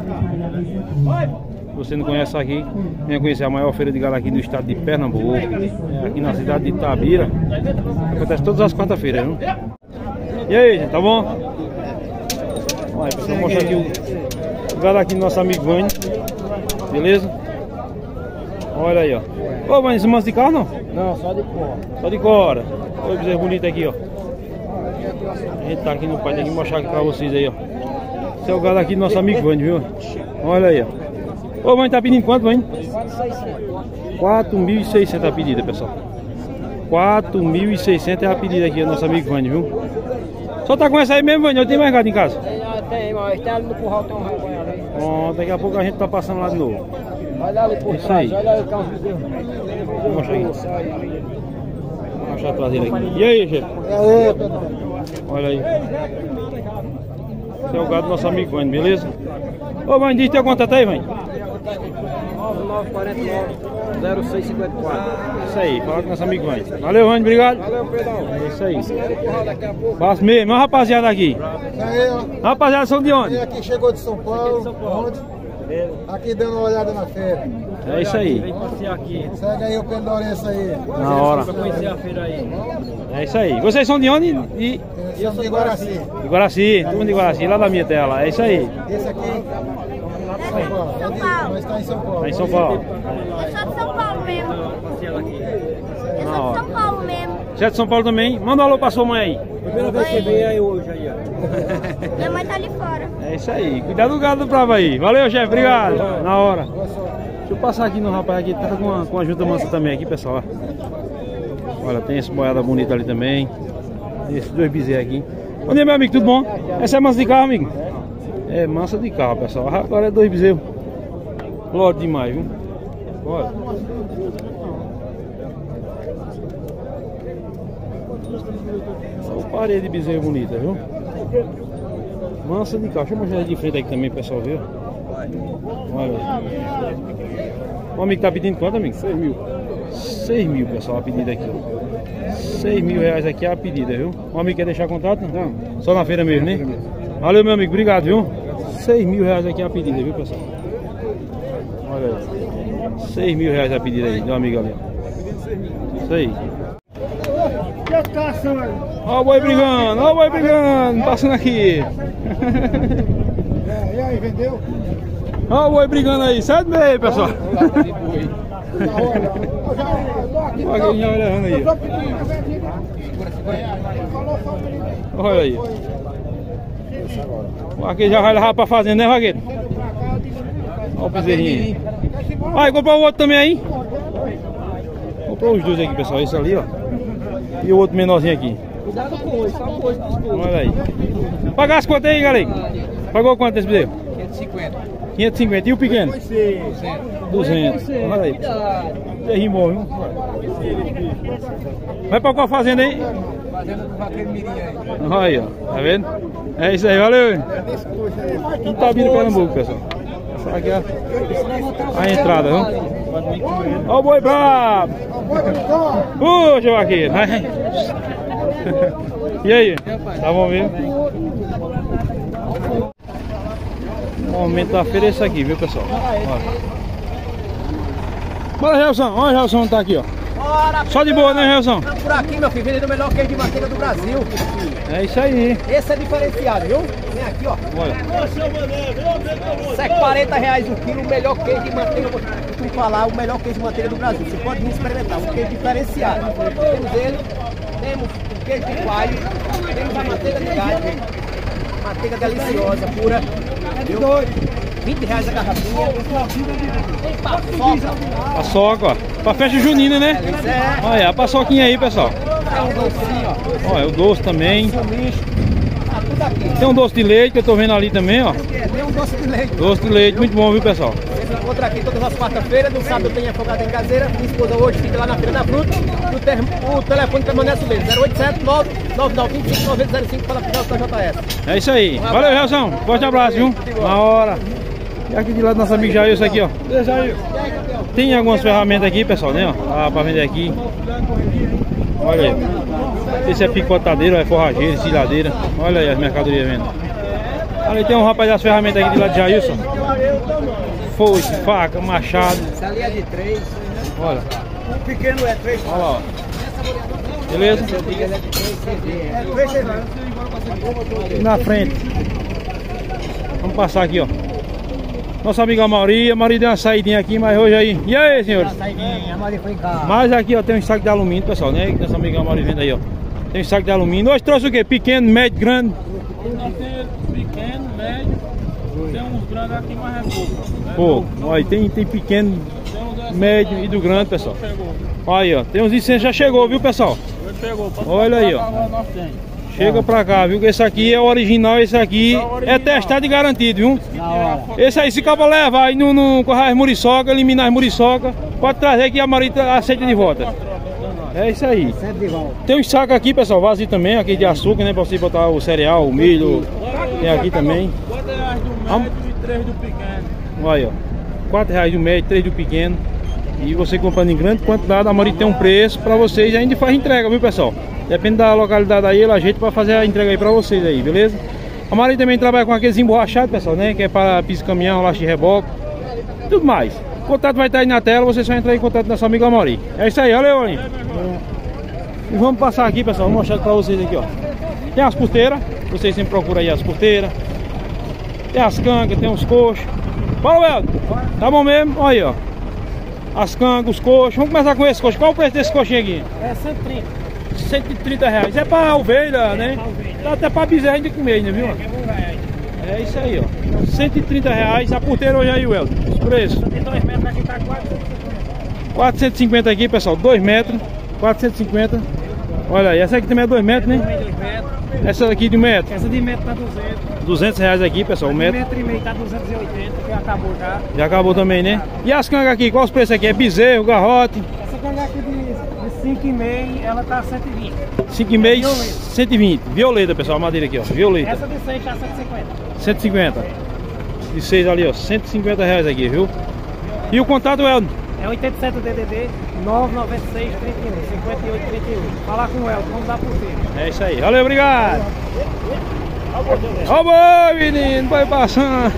Se você não conhece aqui, venha conhecer a maior feira de gado aqui do estado de Pernambuco. É aqui na cidade de Itabira. Acontece todas as quarta-feiras, viu? E aí, gente, tá bom? Olha, pessoal, vou mostrar aqui o, o gado aqui do nosso amigo Vânia. Beleza? Olha aí, ó. Ô, Vânia, você mansa de carro, não? Não, só de cor. Só de cora. Olha o bezerro bonito aqui, ó. A gente tá aqui no pai, tem que mostrar aqui pra vocês aí, ó. Esse é o gado aqui do nosso amigo Vânia, viu? Olha aí, ó. Ô, Vânia, tá pedindo quanto, Vânia? quatro mil e seiscentos a pedida, pessoal. quatro mil e seiscentos é a pedida aqui, nosso amigo Vânio, viu? Só tá com essa aí mesmo, Vânio? Eu tenho mais gado em casa? Tem, mas tem ali no curral, tem um rebanho ali. Bom, daqui a pouco a gente tá passando lá de novo. Olha ali por Isso trás, aí. olha aí o carro de Deus. Vou mostrar aí. Vou mostrar a traseira aqui. E aí, chefe? Olha aí. Esse é o gado do nosso amigo Vânio, beleza? Ô, Vânio, diz teu contato aí, Vânio. nove nove quatro nove, zero seis cinco quatro. Isso aí, fala com o nosso amigo Vânio. Valeu, Vânio, obrigado. Valeu, Pedrão. É isso aí. Faço mesmo, olha a rapaziada aqui. Aí, ó. Rapaziada, são de onde? Ele aqui chegou de São Paulo, ontem. Aqui dando uma olhada na feira. É isso aí. Segue aí o Pedro Lourenço aí. Na hora. É isso aí. Vocês são de onde? De, Eu sou de Guaraci. de Guaraci, todo mundo de Guaraci, lá da minha terra. É isso aí. Esse aqui, São Paulo. É de- Mas tá em São Paulo. Tá em São Paulo. Eu sou de São Paulo mesmo. Eu Na sou de hora. São Paulo mesmo. Você é de São Paulo também? Manda um alô pra sua mãe aí. Primeira vez que vem aí hoje aí, ó. Minha mãe tá ali fora. É isso aí. Cuidado do gado do bravo aí. Valeu, chefe. Obrigado. Na hora. Deixa eu passar aqui no rapaz aqui. Tá com uma, com a junta mansa também aqui, pessoal. Olha, tem esse boiada bonita ali também. Tem esses dois bezerros aqui. Bom dia, meu amigo. Tudo bom? Essa é mansa de carro, amigo? É mansa de carro, pessoal. Agora é dois bezerros. Glória demais, viu? Olha. Só parede de bezerro bonita, viu? Mansa de carro. Deixa eu mostrar de frente aqui também, pessoal, viu? Olha aí. O amigo tá pedindo quanto, amigo? seis mil. seis mil, pessoal, a pedida aqui. seis mil reais aqui é a pedida, viu? O amigo quer deixar contato? Não. Só na feira mesmo, né? Valeu, meu amigo. Obrigado, viu? seis mil reais aqui é a pedida, viu, pessoal? Olha aí. seis mil reais a pedida aí, do amigo ali. Isso aí. Ó o boi brigando, ó o boi brigando, passando aqui. E aí, vendeu? Ó o boi brigando aí, sai do meio, pessoal. Olha quem já vai levando aí. Olha aí. Aqui já vai levar pra fazenda, né, Vagueiro? Olha o bezerrinho aí. Vai, comprou o outro também aí? Comprou os dois aqui, pessoal. Esse ali, ó. E o outro menorzinho aqui. Cuidado com hoje, só com hoje. Olha aí. Pagasse quanto aí, galera? Pagou quanto esse bezerro? quinhentos e cinquenta. quinhentos e cinquenta. E o pequeno? duzentos. Olha aí. Bezerrinho bom, viu? Vai pra qual fazenda aí? Fazendo do vaqueiro mirim aí. Olha aí, ó. Tá vendo? É isso aí, valeu. Quem tá vindo Pernambuco, pessoal? Essa aqui é a, a entrada, viu? Ó o boi brabo! Puxa, vaqueiro! E aí? Tá bom mesmo? O momento da feira é esse aqui, viu, pessoal? Olha. Bora, Gelson! Olha o Gelson tá aqui, ó. Só de boa, né, Gelson? Por aqui, meu filho, vendendo o melhor queijo de manteiga do Brasil. É isso aí. Esse é diferenciado, viu? Vem aqui, ó. Olha. Isso é quarenta reais o quilo, o melhor queijo de manteiga. Eu costumo falar, o melhor queijo de manteiga do Brasil. Você pode vir experimentar, um queijo diferenciado. Temos ele, temos o queijo de coalho, temos a manteiga de gado, manteiga deliciosa, pura. Viu? vinte reais a garrafinha. Tem paçoca. Paçoca, ó. Pra festa junina, né? É. Olha a paçoquinha aí, pessoal. É um docinho, ó. Olha, o doce também. Sumiço. Tá tudo aqui. Tem um doce de leite que eu tô vendo ali também, ó. Tem um doce de leite. Doce de leite, muito bom, viu, pessoal? Você encontra aqui todas as quarta-feiras, no sábado tem afogada em caseira. Minha esposa hoje fica lá na Feira da Fruta. E o, ter... o telefone permanece o mesmo, zero oito sete nove nove nove dois cinco nove zero cinco para final da J S. É isso aí. Valeu, Gelson. Forte abraço, viu? Na hora. E aqui de lado nosso amigo Jair, isso aqui, ó. Tem algumas ferramentas aqui, pessoal, né? Ó, ah, pra vender aqui. Olha aí. Esse é picotadeiro, é forrageiro, encilhadeira. Olha aí as mercadorias vendo. Ali tem um rapaz das ferramentas aqui de lado de Jailson. Foice, faca, machado. Essa ali é de três. Olha. O pequeno é três. Olha lá, ó. Beleza? E na frente. Vamos passar aqui, ó. Nossa amiga Mauri, a Mauri deu uma saidinha aqui, mas hoje aí. E aí, senhores? Saidinha, a Mauri foi em casa. Mas aqui, ó, tem um saco de alumínio, pessoal, né? Nossa amiga Mauri vendo aí, ó. Tem um saco de alumínio. Hoje trouxe o quê? Pequeno, médio, grande? Pequeno, médio. Tem uns grandes aqui, mas é pouco. Pô, olha, tem, tem pequeno. Tem uns médio e do grande, pessoal. Aí, ó, tem uns licenças, já chegou, viu, pessoal? Olha aí, ó. Chega pra cá, viu? Esse aqui é o original, esse aqui é testado e garantido, viu? Esse aí, se acaba levar aí no, no correr as muriçoca, eliminar as muriçoca, pode trazer que a Marita aceita de volta. É isso aí. Tem uns sacos aqui, pessoal, vazio também, aqui de açúcar, né? Pra você botar o cereal, o milho. Tem aqui também. quatro reais do médio e três do pequeno. Olha, ó. quatro reais do médio, três do pequeno. E você comprando em grande quantidade, a Marita tem um preço pra vocês e ainda faz entrega, viu, pessoal? Depende da localidade aí, ela ajeita pra fazer a entrega aí pra vocês aí, beleza? A Marita também trabalha com aqueles emborrachados, pessoal, né? Que é para piso caminhão, laço de reboque, tudo mais. O contato vai estar aí na tela, você só entrar em contato com nossa amiga Amaury. É isso aí, valeu, Aninho. E vamos passar aqui, pessoal, vou mostrar pra vocês aqui, ó. Tem as porteiras, vocês sempre procuram aí as porteiras. Tem as cangas, tem os coxos. Fala, Weldo. Tá bom mesmo? Olha aí, ó. As cangas, os coxos. Vamos começar com esse coxo. Qual o preço desse coxinho aqui? É cento e trinta. cento e trinta reais. É pra ovelha, né? Dá até pra bezerra ainda comer, ainda, viu? É isso aí, ó. cento e trinta reais. A porteira hoje aí, Weldo. Os preços. Tem dois metros aqui, tá quatrocentos e cinquenta. quatrocentos e cinquenta aqui, pessoal. dois metros. quatrocentos e cinquenta. Olha aí. Essa aqui também é dois metros, né? dois metros. Essa daqui de metro. Essa de metro tá duzentos. duzentos reais aqui, pessoal. Um metro. metro e meio tá duzentos e oitenta, que acabou já. Já acabou também, né? E as cangas aqui, qual os preços aqui? É bezerro, garrote? Essa canga aqui de, de cinco e meio, ela tá cento e vinte. cinco e meio, cento e vinte. Violeta, pessoal, a madeira aqui, ó. Violeta. Essa de seis tá cento e cinquenta. cento e cinquenta. De seis ali, ó. cento e cinquenta reais aqui, viu? E o contato é? É oitenta e sete D D D nove nove seis, trinta e um, cinquenta e oito, trinta e oito. Falar com o Elton, vamos dar por cima. É isso aí. Valeu, obrigado. Ó, boi, menino, vai passando.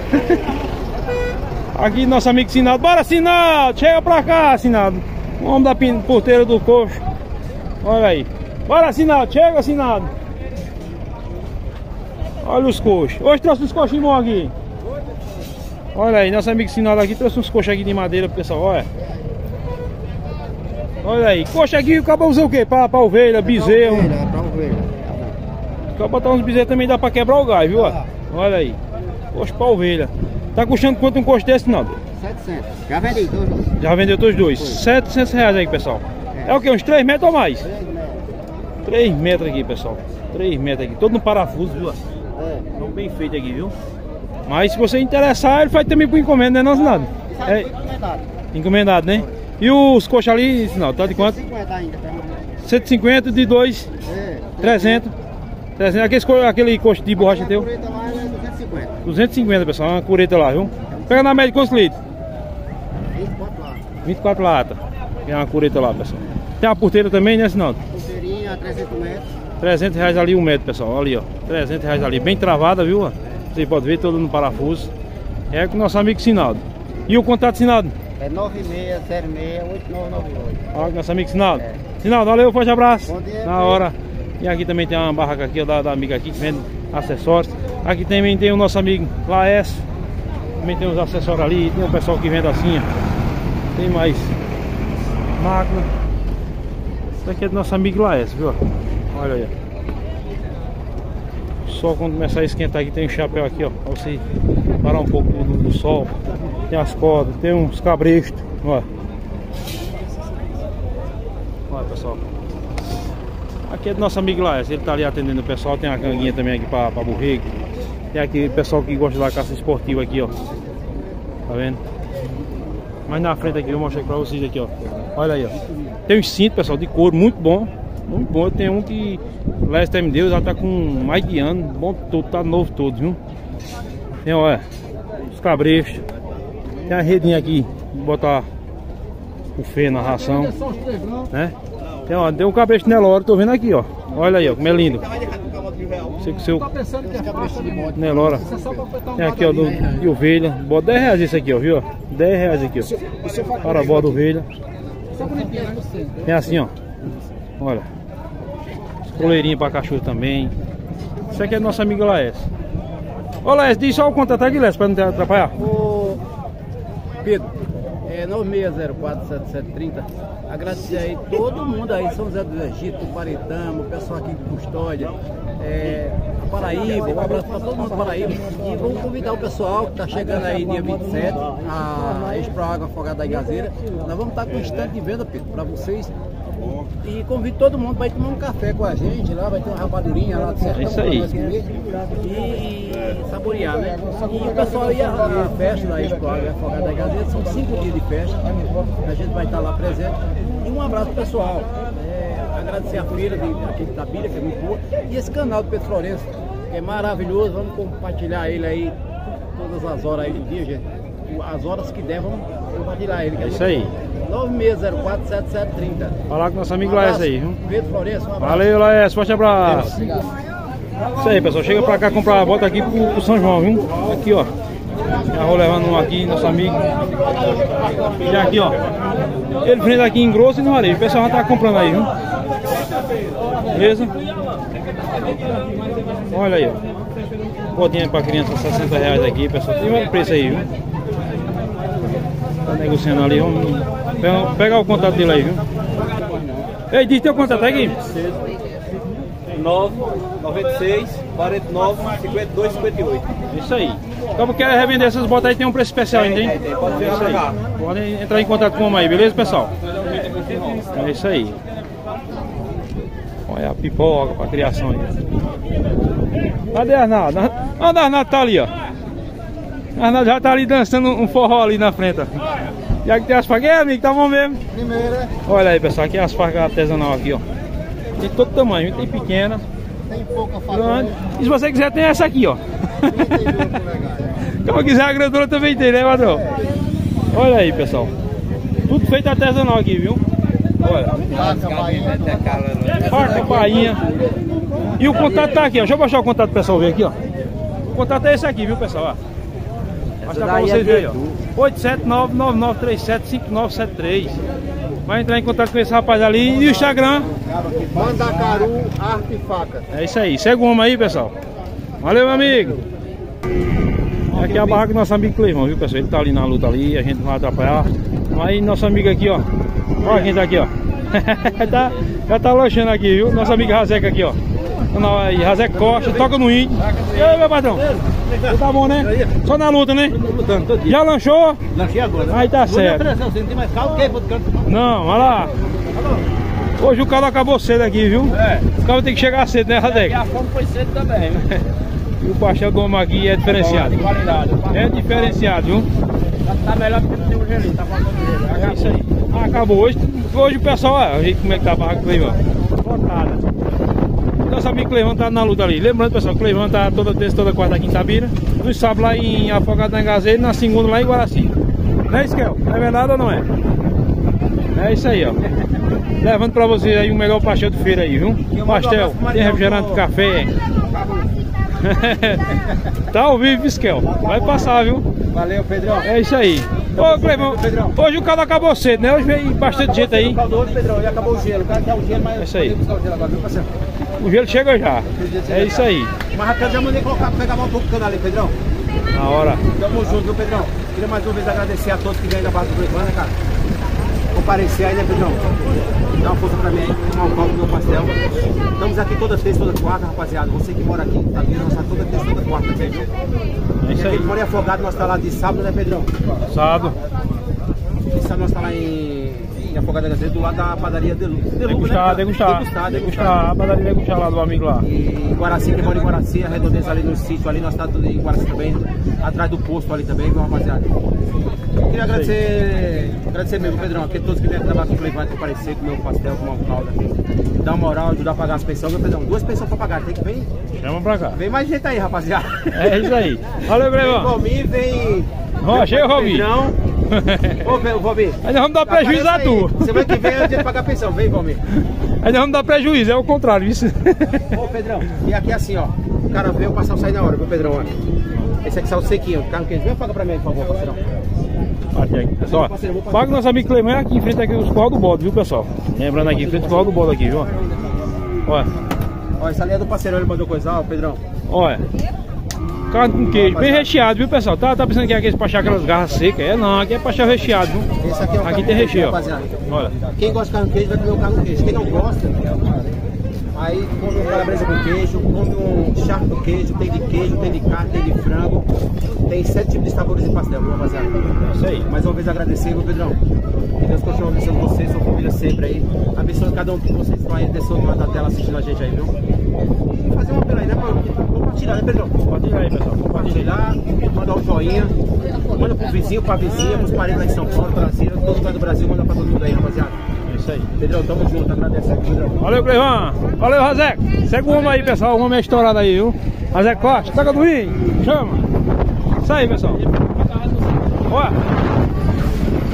Aqui nosso amigo Sinaldo. Bora, Sinaldo! Chega pra cá, Sinaldo. O homem da porteira do coxo. Olha aí. Bora, Sinaldo. Chega, Sinaldo. Olha os coxos. Hoje trouxe uns coxinhos bons aqui. Olha aí, nosso amigo Sinaldo aqui trouxe uns coxos aqui de madeira pro pessoal, olha. Olha aí. Coxa aqui, o cabo usa o quê? Pra, pra ovelha, bezerro. É pra ovelha. Pra botar uns bezerros também dá pra quebrar o gás, viu? Olha aí. Coxa pra ovelha. Tá custando quanto um coxo desse, não? setecentos. Já vendi dois. Já vendeu todos dois. setecentos reais aí, pessoal. É, é o que? Uns três metros ou mais? três metros aqui, pessoal. três metros aqui. Todo no parafuso, viu? É. Então, bem feito aqui, viu? Mas se você interessar, ele faz também por encomenda, né, não, Sinaldo? É encomendado. Encomendado, né? E os coxos ali, Sinaldo, tá de quanto? cento e cinquenta ainda. cento e cinquenta de dois. É. trezentos. trezentos. Aquele, aquele coxo de borracha teu? duzentos e cinquenta. duzentos e cinquenta, pessoal. Uma cureta lá, viu? Pega na média quantos litros? vinte e quatro latas. vinte e quatro latas. Tem uma cureta lá, pessoal. Tem uma porteira também, né, Sinaldo? Porteirinha, trezentos metros. trezentos reais ali um metro, pessoal. Ali, ó. trezentos reais ali. Bem travada, viu? Você pode ver todo no parafuso. É com o nosso amigo Sinaldo. E o contato, Sinaldo? É nove seis zero seis, oito nove nove oito. Ó, nosso amigo Sinaldo. É. Sinaldo, valeu, forte abraço. Bom dia. Na hora. E aqui também tem uma barraca aqui, ó, da, da amiga aqui que vende acessórios. Aqui também tem o nosso amigo Laes. Também tem os acessórios ali. Tem o pessoal que vende assim, ó. Tem mais máquina. Isso aqui é do nosso amigo Laes, viu? Olha aí. Só quando começar a esquentar aqui tem um chapéu aqui, ó, pra você parar um pouco do, do sol. Tem as cordas, tem uns cabrestos, ó. Olha, pessoal. Aqui é do nosso amigo Laes, ele tá ali atendendo o pessoal. Tem a canguinha também aqui pra, pra borrego. Tem aqui o pessoal que gosta da caça esportiva aqui, ó. Tá vendo? Mas na frente aqui, eu vou mostrar pra vocês aqui, ó. Olha aí, ó. Tem uns cintos, pessoal, de couro, muito bom. Muito bom. Tem um que Leste me deu, já tá com mais de ano. Bom todo, tá novo todo, viu? Tem, olha, os cabrechos. Tem a redinha aqui, botar o feno na ração, né? Tem, ó, tem um cabresto Nelore, tô vendo aqui, ó. Olha aí, ó, como é lindo. Sei que o seu Nelora. Tem aqui, ó, do, de ovelha. Bota dez reais esse aqui, ó, viu? dez reais aqui, ó. Para a bota ovelha. Tem assim, ó. Olha. Coleirinho para cachorro também. Isso aqui é do nosso amigo Laes. Ô Laes, diz só o contato aqui, Laes, para não te atrapalhar. Ô Pedro, É nove seis zero quatro sete sete três zero. Agradecer aí todo mundo aí, São José do Egito, Paritama, o pessoal aqui de Custódia, é, a Paraíba, um abraço para todo mundo da Paraíba. E vamos convidar o pessoal que está chegando aí dia vinte e sete, a Expo Água Afogada da Igazeira. Nós vamos estar com um stand de venda, Pedro, para vocês. E convido todo mundo para ir tomar um café com a gente lá, vai ter uma rapadurinha lá do sertão. É isso aí. E saborear, né? E o pessoal ia à festa da Expo Água Afogada da Igazeira, são cinco dias de festa, a gente vai estar lá presente. E um abraço pessoal, é, agradecer a feira de, aqui de Itabira, que é muito boa, e esse canal do Pedro Florencio, que é maravilhoso, vamos compartilhar ele aí todas as horas aí do dia, gente. As horas que der, vamos compartilhar ele. É isso aí. nove seis zero quatro sete sete três zero. Falar com nosso amigo um Laércio aí, viu? Pedro Florencio, um abraço. Valeu, Laércio, forte abraço. Obrigado. Isso aí, pessoal, chega pra cá comprar a bota aqui pro, pro São João, viu? Aqui, ó. Já vou levando um aqui, nosso amigo. E aqui, ó. Ele vende aqui em grosso e no varejo. O pessoal já tá comprando aí, viu? Beleza? Olha aí, ó. Botinha pra criança, sessenta reais aqui, pessoal. Tem um preço aí, viu? Tá negociando ali, vamos pegar, pegar o contato dele aí, viu? Ei, diz teu contato aqui. nove nove seis, quarenta e nove, cinquenta e dois, cinquenta e oito. Isso aí. Como quer revender essas botas aí, tem um preço especial ainda, hein? Pode ver isso aí. Podem entrar em contato com o homem aí, beleza, pessoal? É isso aí. Olha a pipoca pra criação aí. Cadê a Arnaldo? Onde a Arnaldo tá ali, ó? A Arnaldo já tá ali dançando um forró ali na frente, ó. Já que tem as facas, é, amigo, tá bom mesmo? Primeira. Olha aí, pessoal, aqui é as facas artesanal aqui, ó. Tem todo tamanho, tem pequena, tem pouca faca, grande. E se você quiser, tem essa aqui, ó. Se quiser, a grandona também tem, né, padrão? Olha aí, pessoal. Tudo feito artesanal aqui, viu? Olha. Faca, bainha. E o contato tá aqui, ó. Deixa eu baixar o contato pro pessoal ver aqui, ó. O contato é esse aqui, viu, pessoal? Ó. Mostrar pra vocês verem, ó. oito sete nove, nove nove três sete, cinco nove sete três. Vai entrar em contato com esse rapaz ali. E o Instagram? Mandacaru Arte e Faca. É isso aí. Segue o homem aí, pessoal. Valeu, meu amigo. Aqui é a barraca do nosso amigo Cleivão, viu, pessoal? Ele tá ali na luta ali, a gente não vai atrapalhar. Aí nosso amigo aqui, ó. Olha quem tá aqui, ó. tá, já tá lanchando aqui, viu? Nosso amigo Razeca aqui, ó. Aí, Razeca Costa, toca no índio. E aí, meu patrão? Você tá bom, né? Só na luta, né? Lutando todo dia. Já lanchou? Lanchei agora. Aí tá certo. Você não tem mais carro, quem pode cantar? Não, olha lá. Hoje o carro acabou cedo aqui, viu? É. O carro tem que chegar cedo, né, Razeca? E a fome foi cedo também, né? E o pastel do homem aqui é diferenciado. É diferenciado, viu? Tá melhor do que não tem o gelinho, tá faltando gelo. É isso aí. Ah, acabou. Hoje, hoje o pessoal, olha o jeito como é que tá a barraca do Cleivão. Lotada. Nosso amigo Cleivão tá na luta ali. Lembrando, pessoal, o Cleivão tá toda terça, toda quarta aqui em Itabira. No sábado lá em Afogado da Igazeira e na segunda lá em Guaraci. Não é isso, Kel? Não é verdade ou não é? É isso aí, ó. Levando pra vocês aí o melhor pastel de feira aí, viu? Pastel, tem refrigerante, café. Tá ao vivo, Fiscal. Vai passar, viu? Valeu, Pedrão. É isso aí. Ô, Cleivão, hoje o carro acabou cedo, né? Hoje veio bastante gente aí. Pedrão, e acabou o gelo. O cara quer o gelo, mas é isso aí. O gelo, agora, viu, parceiro? O gelo chega já. É isso aí. Mas até já mandei colocar pra pegar um pouco do canal ali, Pedrão. Na hora. Tamo junto, viu, Pedrão? Queria mais uma vez agradecer a todos que vêm da base do Cleivão, né, cara? Comparecer aí, né, Pedrão? Dá uma força pra mim aí, tomar um copo do meu pastel. Estamos aqui toda terça, toda quarta, rapaziada. Você que mora aqui, tá vindo, nós tá toda terça, toda quarta também, viu? É isso aí. Quem mora em Afogado, nós tá lá de sábado, né, Pedrão? Sábado. E sábado nós tá lá em, em Afogado da Gazeira, do lado da padaria Delu. Degustar, né, degustar, degustar, degustar. A padaria Degustar lá do amigo lá. E Guaraci, quem mora em Guaraci, a redondeza ali no sítio, ali nós tá tudo em Guaraci também, atrás do posto ali também, viu, rapaziada? Queria agradecer, agradecer mesmo, Pedrão, aqui todos que vêm trabalhar com o Cleivão, comparecer com o meu pastel, com o meu caldo aqui. Dar uma moral, ajudar a pagar as pensões, viu, Pedrão? Duas pensões pra pagar, tem que vir. Chama pra cá. Vem mais gente aí, rapaziada. É isso aí. Valeu, Cleivão. Vem Valmir, vem. Ó, chega o Valmir. Ô, Valmir. Aí nós vamos dar prejuízo a tu. Semana que vem é o dia de pagar a pensão, vem, Valmir. Aí nós vamos dar prejuízo, é o contrário, isso. Ô, Pedrão, e aqui assim, ó. O cara veio, o passar sair na hora, viu, Pedrão? Ó. Esse aqui saiu sequinho, carro quente. Vem pagar pra mim, por favor, parceirão. Pessoal, paga o nosso amigo Cleivão aqui em frente aqui os corral do bode, viu, pessoal? Lembrando aqui, em frente ao corral do bode aqui, viu? Olha. Olha, essa ali é do parceirão, ele mandou coisa, ó, Pedrão. Olha. carne com queijo, bem recheado, viu, pessoal? Tá, tá pensando que é aqueles pra achar aquelas garras secas? É não, aqui é pra achar recheado, viu? Esse aqui é o Aqui tem recheio, ó. Olha. Quem gosta de carne com queijo vai comer o carne com queijo. Quem não gosta, aí come um calabresa com queijo, come um charque com queijo, tem de queijo, tem de carne, tem de frango. Tem sete tipos de sabores de pastel, viu, rapaziada? Isso aí. Mais uma vez agradecer, viu, Pedrão? Que Deus continue abençoando vocês, sua família sempre aí. Abençoando cada um de vocês que estão aí desse outro lado da tela assistindo a gente aí, viu? E fazer uma pela aí, né, pra compartilhar, né, Pedrão? Compartilhar aí, pessoal. Compartilhar, mandar um joinha, manda pro vizinho, pra vizinha, pros parentes lá em São Paulo, Brasil, todo lugar do Brasil, manda pra todo mundo aí, rapaziada. É isso aí. Pedrão, tamo junto, agradecendo, Pedrão. Valeu, Cleivan. Valeu, Razeco. Segue o homem aí, pessoal. O homem é estourado aí, viu? Razeco Costa, toca do rim. Chama. Isso aí, pessoal. Olha.